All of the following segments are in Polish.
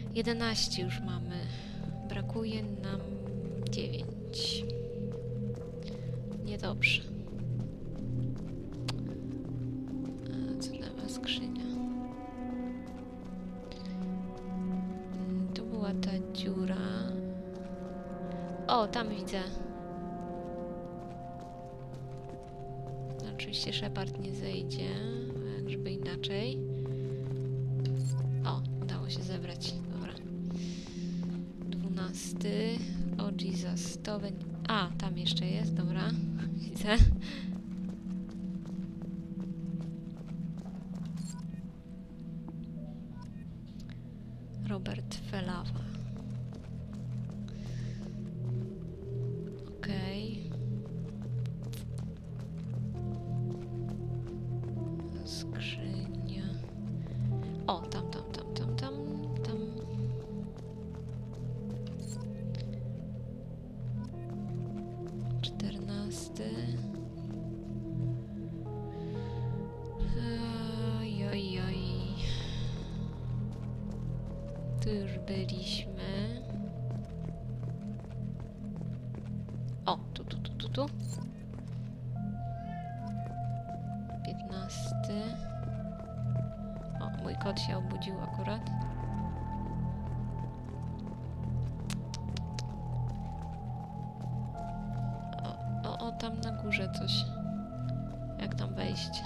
11 już mamy. Brakuje nam 9. Niedobrze. A co dawa skrzynia? Tu była ta dziura. O, tam widzę. Oczywiście Shepard nie zejdzie, żeby inaczej. O, udało się zebrać. Dobra. 12. O Jesus, to będzie... A, tam jeszcze jest, dobra. Widzę. Robert Felawa. Okej. Skrzynia. O, tam. 14. Oj. Tu już byliśmy. O, tu. 15. O, mój kot się obudził akurat. O, tam na górze coś. Jak tam wejść?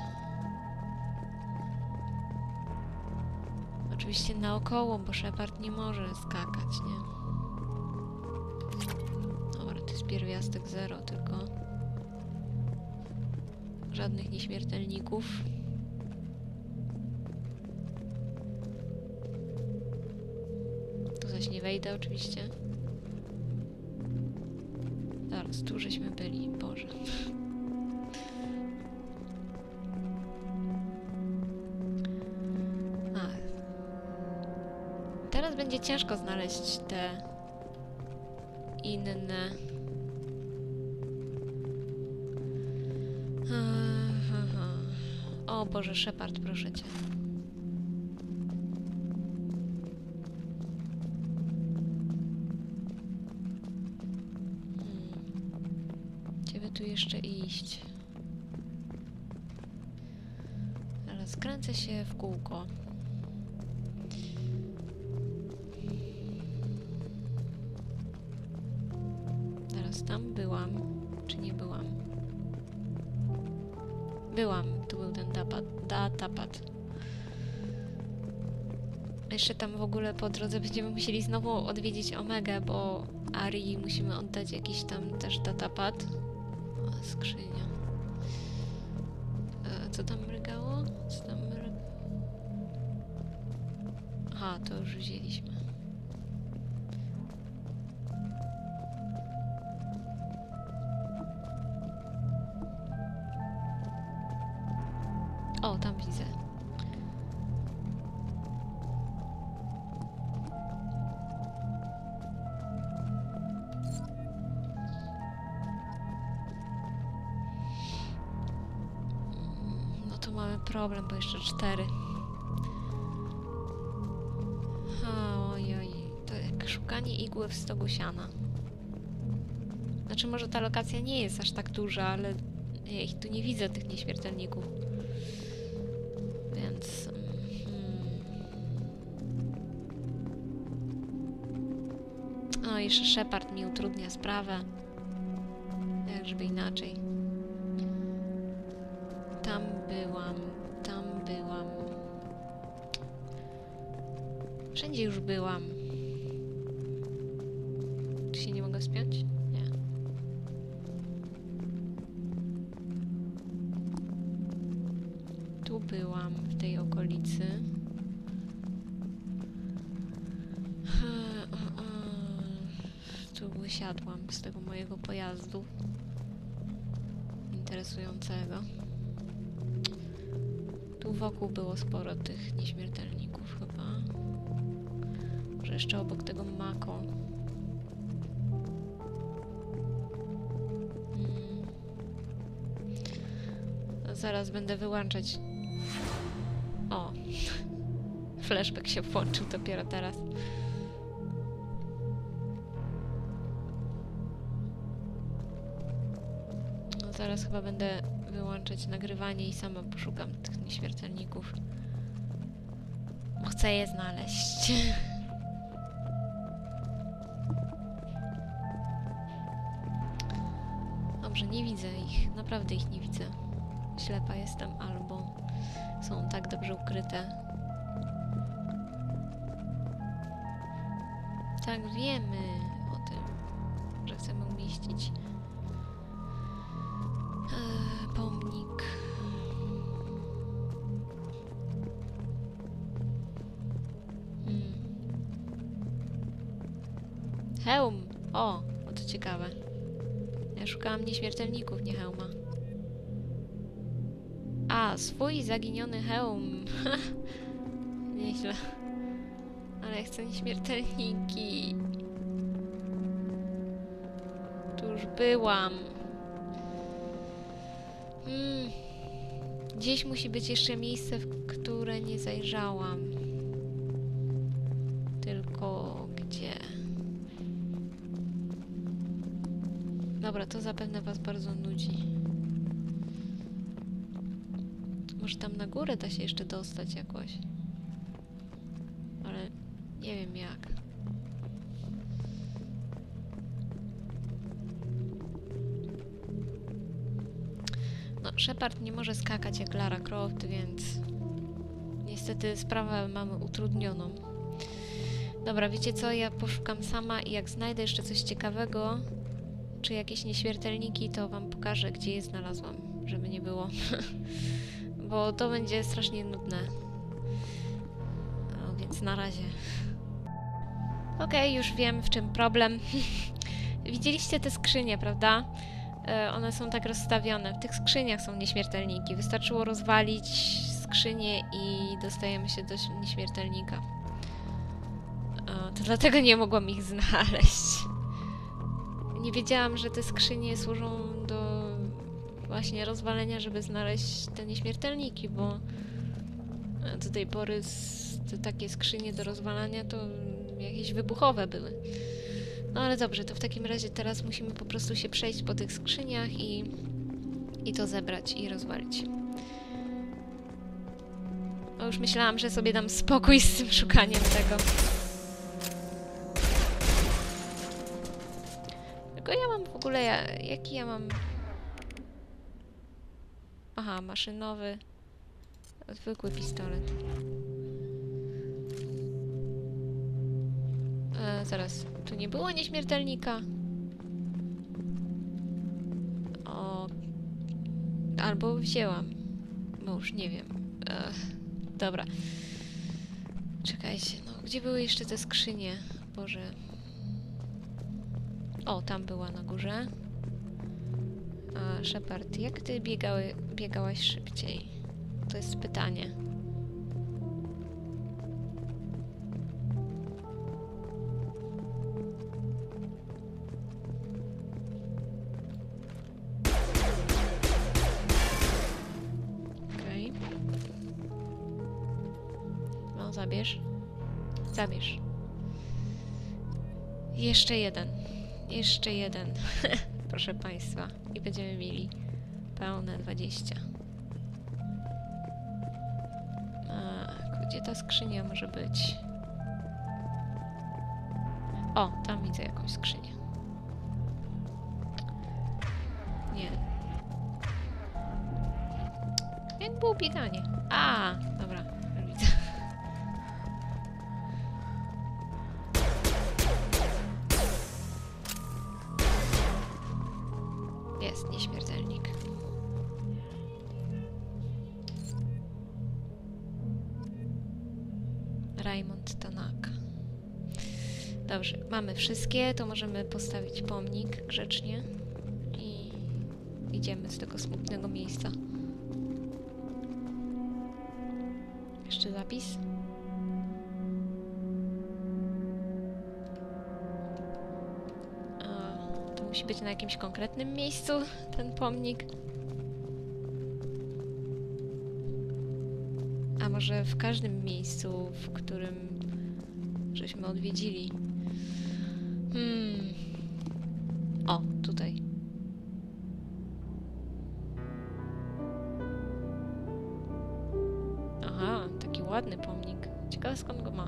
Oczywiście naokoło, bo Shepard nie może skakać, nie? Dobra, to jest pierwiastek 0 tylko. Żadnych nieśmiertelników. Tu zaś nie wejdę oczywiście. Zaraz, tu żeśmy byli, Boże. Teraz będzie ciężko znaleźć te inne. O Boże, Shepard, proszę cię. Gdzie by tu jeszcze iść? Teraz kręcę się w kółko. Teraz tam byłam, czy nie byłam? Byłam, tu był ten datapad. Jeszcze tam w ogóle po drodze będziemy musieli znowu odwiedzić Omegę, bo Arii musimy oddać jakiś tam też datapad. O, skrzynia. Co tam mrygało? Aha, to już wzięliśmy. O, tam widzę. No to mamy problem, bo jeszcze 4. Ojoj, to jak szukanie igły w stogu siana. Znaczy może ta lokacja nie jest aż tak duża, ale ja ich tu nie widzę, tych nieśmiertelników. Więc... No, jeszcze Shepard mi utrudnia sprawę. Jak żeby inaczej. Tam byłam. Wszędzie już byłam. Czy się nie mogę spiąć? Nie. Tu byłam, w tej okolicy. Tu wysiadłam z tego mojego pojazdu. Interesującego. Tu wokół było sporo tych nieśmiertelników chyba. Może jeszcze obok tego Mako. Zaraz będę wyłączać. O! Flashback się włączył dopiero teraz. Teraz chyba będę wyłączać nagrywanie i sama poszukam tych nieśmiertelników. Bo chcę je znaleźć. Dobrze, nie widzę ich. Naprawdę ich nie widzę. Ślepa jestem, albo są tak dobrze ukryte. Tak, wiemy o tym, że chcemy umieścić pomnik. Hełm! O, to ciekawe. Ja szukałam nieśmiertelników, nie hełma. A, swój zaginiony hełm. Nieźle. Ale ja chcę nieśmiertelniki. Tu już byłam. Gdzieś musi być jeszcze miejsce, w które nie zajrzałam. Tylko gdzie? Dobra, to zapewne was bardzo nudzi. Może tam na górę da się jeszcze dostać jakoś. Ale nie wiem jak. No, Shepard nie może skakać jak Lara Croft, więc niestety sprawę mamy utrudnioną. Dobra, wiecie co? Ja poszukam sama i jak znajdę jeszcze coś ciekawego, czy jakieś nieśmiertelniki, to wam pokażę, gdzie je znalazłam, żeby nie było. Bo to będzie strasznie nudne. No, więc na razie. Okej, już wiem, w czym problem. Widzieliście te skrzynie, prawda? One są tak rozstawione. W tych skrzyniach są nieśmiertelniki. Wystarczyło rozwalić skrzynię i dostajemy się do nieśmiertelnika. To dlatego nie mogłam ich znaleźć. Nie wiedziałam, że te skrzynie służą do właśnie rozwalenia, żeby znaleźć te nieśmiertelniki, bo do tej pory takie skrzynie do rozwalania to jakieś wybuchowe były. No ale dobrze, to w takim razie teraz musimy po prostu się przejść po tych skrzyniach i to zebrać i rozwalić. No już myślałam, że sobie dam spokój z tym szukaniem tego. Tylko ja mam w ogóle... Jaki ja mam... Aha, maszynowy. Zwykły pistolet. Zaraz, tu nie było nieśmiertelnika? O... Albo wzięłam. Bo już nie wiem. Dobra. Czekajcie, no gdzie były jeszcze te skrzynie? Boże. O, tam była na górze. Shepard, jak ty biegałaś szybciej? To jest pytanie. Okej. No, zabierz. Zabierz. Jeszcze jeden. Jeszcze jeden. Proszę Państwa. I będziemy mieli pełne 20. Gdzie ta skrzynia może być? O, tam widzę jakąś skrzynię. Nie. Jak było bieganie? A, dobra, widzę. Jest nieśmiertelnik. Raymond Tanaka. Dobrze, mamy wszystkie, to możemy postawić pomnik grzecznie i idziemy z tego smutnego miejsca. Jeszcze zapis. To musi być na jakimś konkretnym miejscu, ten pomnik. A może w każdym miejscu, w którym żeśmy odwiedzili. O, tutaj. on go ma?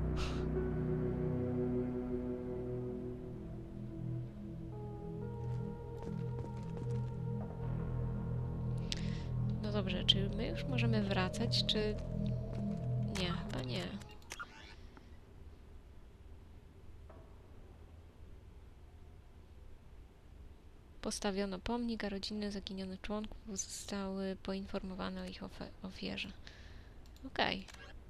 No dobrze, czy my już możemy wracać, czy... Nie, chyba nie. Postawiono pomnik, a rodziny zaginionych członków zostały poinformowane o ich ofierze. Okej.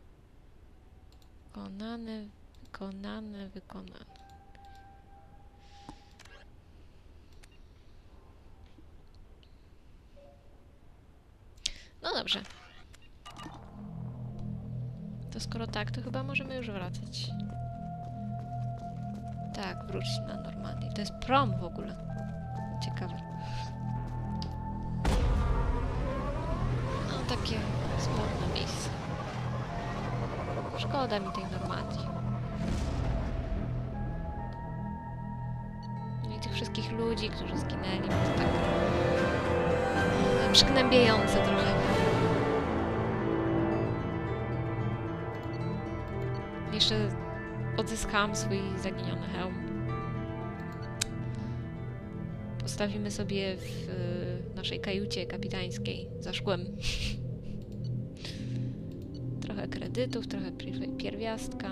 Wykonane, wykonane, wykonane. No dobrze. To skoro tak, to chyba możemy już wracać. Tak, wrócić na Normandię. To jest prom w ogóle. Ciekawe. No takie smutne miejsce. Szkoda mi tej Normandii. No i tych wszystkich ludzi, którzy zginęli, bo to tak przygnębiające trochę. Jeszcze odzyskałam swój zaginiony hełm. Postawimy sobie w naszej kajucie kapitańskiej za szkłem. Trochę kredytów, trochę pierwiastka.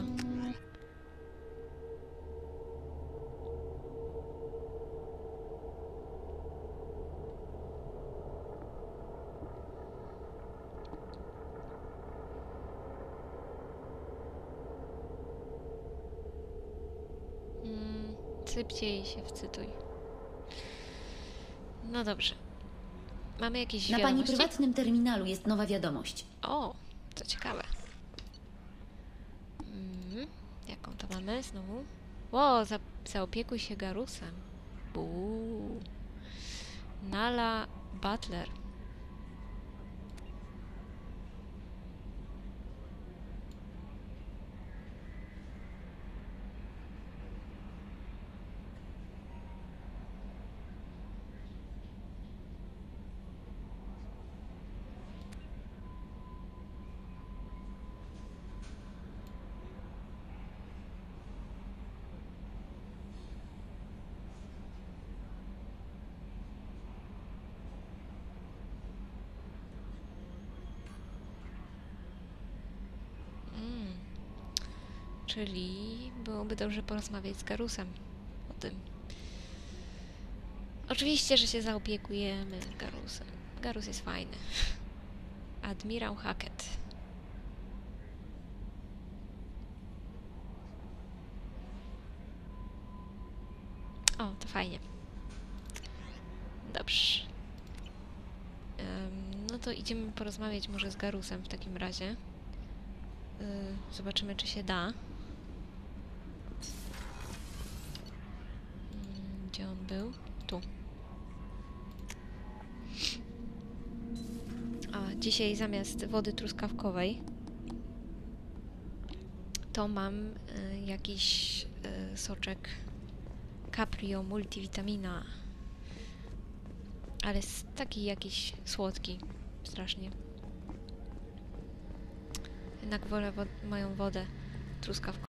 Sypcie i się wcytuj. No dobrze. Mamy jakieś Na wiadomości? pani prywatnym terminalu jest nowa wiadomość. O, co ciekawe. Jaką to mamy znowu? O, zaopiekuj się Garusem. Nala Butler. Czyli byłoby dobrze porozmawiać z Garusem o tym. Oczywiście, że się zaopiekujemy Garusem. Garus jest fajny. Admirał Hackett. O, to fajnie. Dobrze. No to idziemy porozmawiać może z Garusem w takim razie. Zobaczymy, czy się da. Gdzie on był? Tu. A dzisiaj zamiast wody truskawkowej to mam jakiś soczek Caprio Multivitamina. Ale jest taki jakiś słodki. Strasznie. Jednak wolę moją wodę truskawkową.